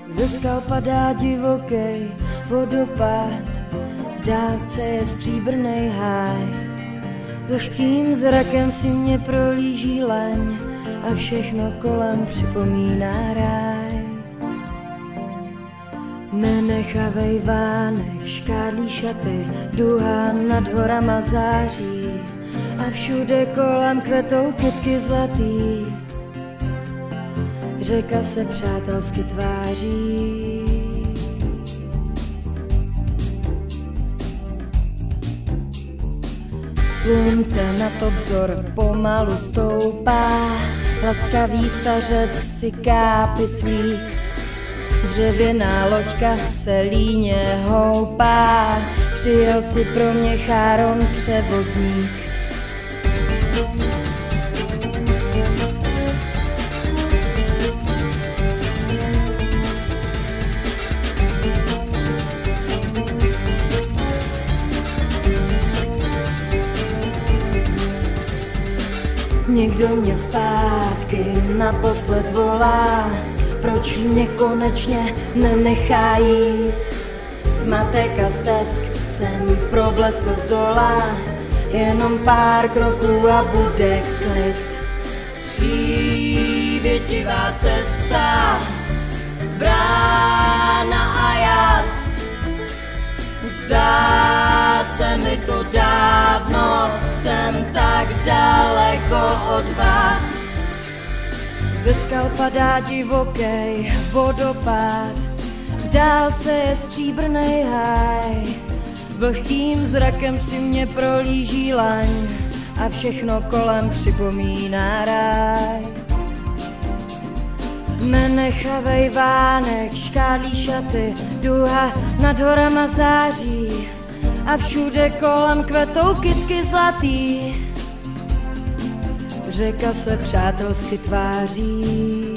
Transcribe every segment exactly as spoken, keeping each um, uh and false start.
Ze skal padá divokej vodopád, v dálce je stříbrnej háj. Lehkým zrakem si mě prolíží laň a všechno kolem připomíná ráj. Nenechavej vánek, škádlí šaty, duha nad horama září a všude kolem kvetou kytky zlatý. Řeka se přátelsky tváří. Slunce nad obzor pomalu stoupá, laskavý stařec si kápy svík. Dřevěná loďka se líně houpá, přijel si pro mě Cháron převozník. Někdo mě zpátky naposled volá, proč mě konečně nenechá jít. Zmatek a stesk jsem probleskl zdola, jenom pár kroků a bude klid. Přívětivá cesta, brána a jas. Zdá se mi to dávno, jsem tak daleko od vás. Ze skal padá divokej vodopád, v dálce je stříbrnej háj. Vlhkým zrakem si mě prolíží laň a všechno kolem připomíná ráj. Nenechavej vánek, škádlí šaty, duha nad horama září a všude kolem kvetou kytky zlatý. Řeka se přátelsky tváří.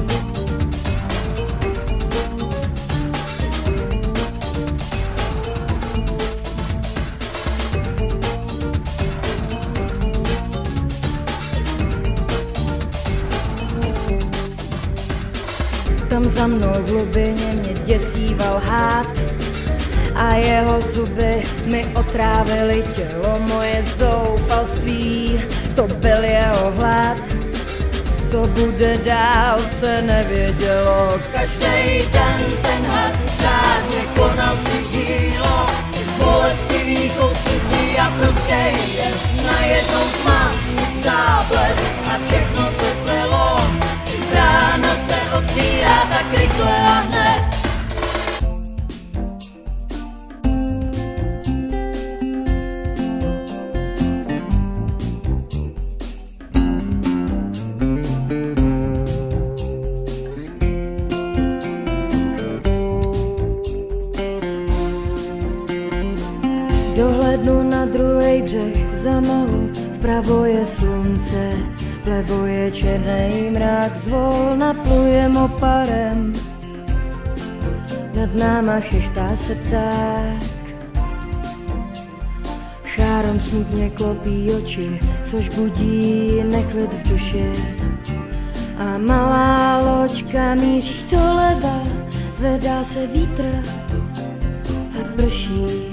Tam za mnou v hlubině mě děsí valhát a jeho zuby mi otrávily tělo. Moje zoufalství, to byl jeho hlad. Co bude dál, se nevědělo. Každý den ten had řádně konal si dílo. Bolestivý kousnutí a prudkej je najednou tma, záblesk a všechno se zlilo. Rána se otvírá tak rychle a hned. Dohlednu na druhý břeh za malu, vpravo je slunce, vlevo je černej mrak, zvolna pluje moparem. Nad náma chechtá se pták. Cháron smutně klopí oči, což budí neklid v duši. A malá loďka míří doleva, zvedá se vítr a prší.